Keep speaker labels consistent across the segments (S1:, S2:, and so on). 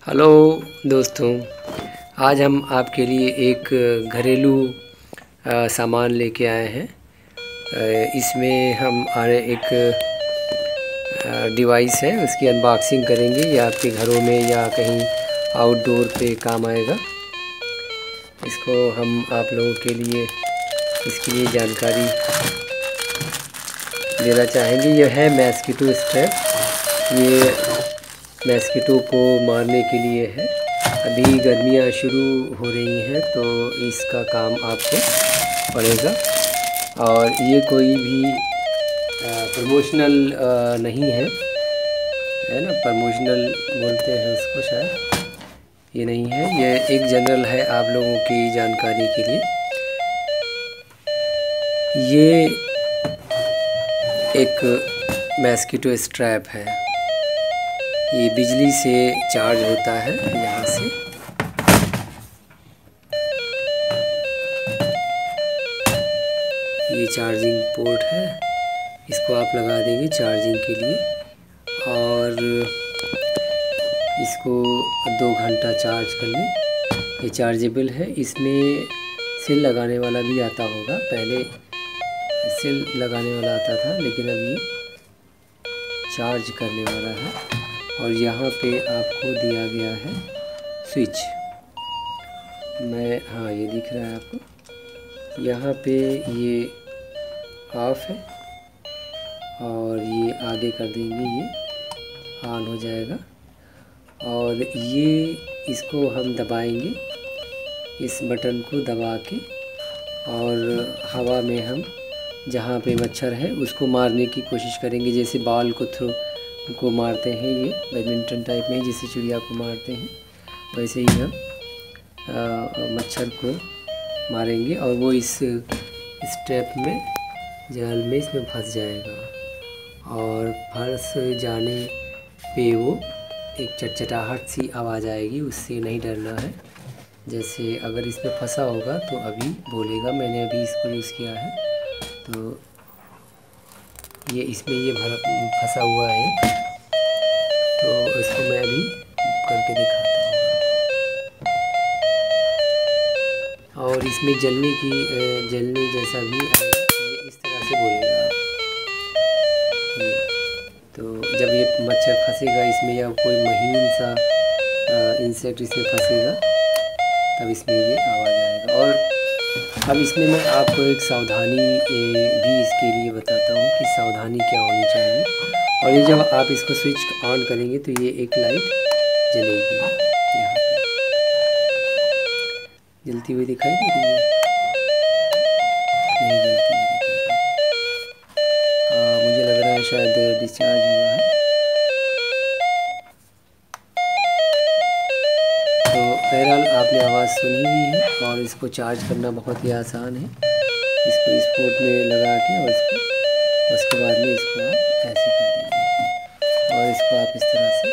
S1: Hello दोस्तों, आज हम आपके लिए एक घरेलू सामान लेके आए हैं। इसमें हम एक डिवाइस है, उसकी अनबॉक्सिंग करेंगे। ये आपके घरों में या कहीं आउटडोर पे काम आएगा। इसको हम आप लोगों के लिए इसके लिए जानकारी देना चाहेंगे। यह है मस्कीटो स्ट्रैप। ये मस्कीटो को मारने के लिए है। अभी गर्मियाँ शुरू हो रही हैं तो इसका काम आपको पड़ेगा। और ये कोई भी प्रमोशनल नहीं है ना, प्रमोशनल बोलते हैं उसको शायद, ये नहीं है। ये एक जनरल है आप लोगों की जानकारी के लिए। ये एक मस्कीटो स्ट्रैप है। ये बिजली से चार्ज होता है। यहाँ से ये चार्जिंग पोर्ट है, इसको आप लगा देंगे चार्जिंग के लिए। और इसको 2 घंटा चार्ज कर लें। ये चार्जेबल है। इसमें सेल लगाने वाला भी आता होगा। पहले सेल लगाने वाला आता था, लेकिन अब ये चार्ज करने वाला है। और यहाँ पे आपको दिया गया है स्विच। हाँ, ये दिख रहा है आपको। यहाँ पे ये ऑफ है और ये आगे कर देंगे, ये ऑन हो जाएगा। और ये इसको हम दबाएंगे, इस बटन को दबा के, और हवा में हम जहाँ पे मच्छर है उसको मारने की कोशिश करेंगे। जैसे बॉल को मारते हैं, ये बैडमिंटन टाइप में जैसे चिड़िया को मारते हैं, वैसे ही हम मच्छर को मारेंगे। और वो इस स्टेप में, जाल में, इसमें फंस जाएगा। और फंस जाने पे वो एक चटचटाहट सी आवाज़ आएगी, उससे नहीं डरना है। जैसे अगर इसमें फंसा होगा तो अभी बोलेगा। मैंने अभी इसको यूज़ किया है, तो ये इसमें ये फंसा हुआ है। तो इसको मैं अभी करके दिखाता हूँ। और इसमें जलने जैसा भी आएगा, ये इस तरह से बोलेगा। तो जब ये मच्छर फंसेगा इसमें, या कोई महीन सा इंसेक्ट इसमें फंसेगा, तब इसमें ये आवाज़ आएगा। और अब इसमें मैं आपको एक सावधानी भी इसके लिए बताता हूँ कि सावधानी क्या होनी चाहिए। और ये जब आप इसको स्विच ऑन करेंगे तो ये एक लाइट जलेगी, यहाँ पे जलती हुई दिखाई दे रही है। नहीं जलती हुई दिखाई दे रही। मुझे लग रहा है शायद डिस्चार्ज हुआ है। तो बहरहाल आपने आवाज़ सुनी ली है। और इसको चार्ज करना बहुत ही आसान है। इसको इस पोर्ट में लगा के, और उसके बाद में इसको आप ऐसे कर देंगे, और इसको आप इस तरह से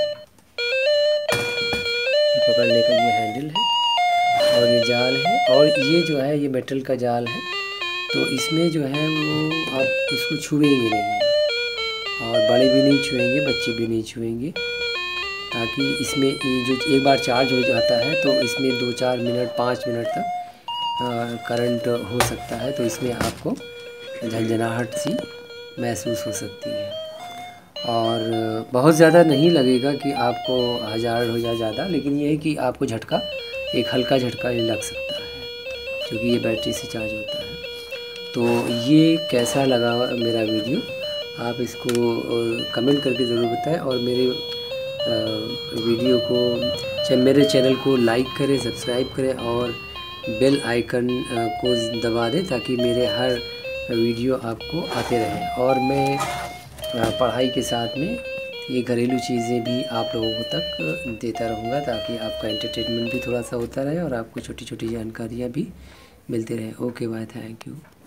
S1: पकड़ने का ये हैंडल है, और ये जाल है। और ये जो है, ये मेटल का जाल है। तो इसमें जो है वो आप उसको छुएंगे नहीं, और बड़े भी नहीं छुएंगे, बच्चे भी नहीं छुएंगे, ताकि इसमें ये जो एक बार चार्ज हो जाता है तो इसमें 2-4 मिनट 5 मिनट तक करंट हो सकता है। तो इसमें आपको झंझनाहट सी महसूस हो सकती है। और बहुत ज़्यादा नहीं लगेगा कि आपको हज़ार्ड हो जाए ज़्यादा, लेकिन ये है कि आपको झटका, एक हल्का झटका ये लग सकता है, क्योंकि ये बैटरी से चार्ज होता है। तो ये कैसा लगा मेरा वीडियो, आप इसको कमेंट करके ज़रूर बताएं। और मेरे वीडियो को, मेरे चैनल को लाइक करें, सब्सक्राइब करें, और बेल आइकन को दबा दें, ताकि मेरे हर वीडियो आपको आते रहें। और मैं पढ़ाई के साथ में ये घरेलू चीज़ें भी आप लोगों तक देता रहूँगा, ताकि आपका एंटरटेनमेंट भी थोड़ा सा होता रहे और आपको छोटी छोटी जानकारियाँ भी मिलती रहे। Okay, bye, thank you.